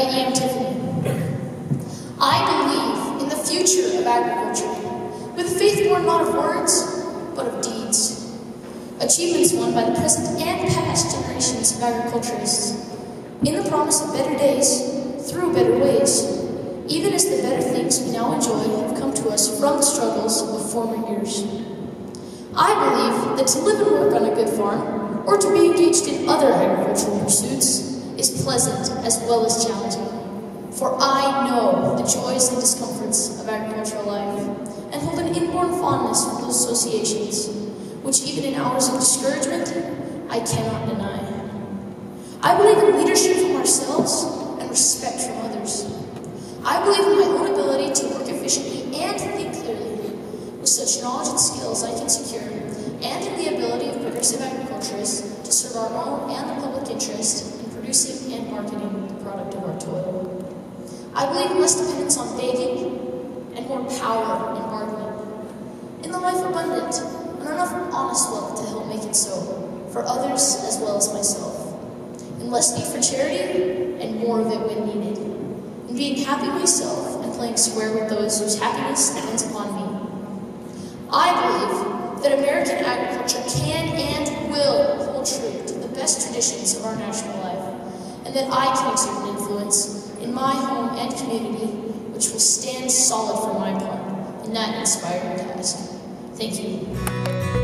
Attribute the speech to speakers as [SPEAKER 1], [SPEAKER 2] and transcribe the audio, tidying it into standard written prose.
[SPEAKER 1] I am Tiffany. I believe in the future of agriculture, with faith born not of words, but of deeds. Achievements won by the present and past generations of agriculturists, in the promise of better days, through better ways, even as the better things we now enjoy have come to us from the struggles of former years. I believe that to live and work on a good farm, or to be engaged in other agricultural pursuits, is pleasant as well as challenging. For I know the joys and discomforts of agricultural life, and hold an inborn fondness for those associations, which even in hours of discouragement, I cannot deny. I believe in leadership from ourselves and respect from others. I believe in my own ability to work efficiently and think clearly, with such knowledge and skills I can secure, and in the ability of progressive agriculturists to serve our own and the public interest in producing and marketing the product of our toil. I believe in less dependence on begging and more power in bargaining, in the life abundant and enough honest wealth to help make it so, for others as well as myself, in less need for charity and more of it when needed, in being happy myself and playing square with those whose happiness depends upon me. I believe that American agriculture can and will hold true to the best traditions of our national life, and that I can exert an influence in my home and community which will stand solid for my part in that inspiring task. Thank you.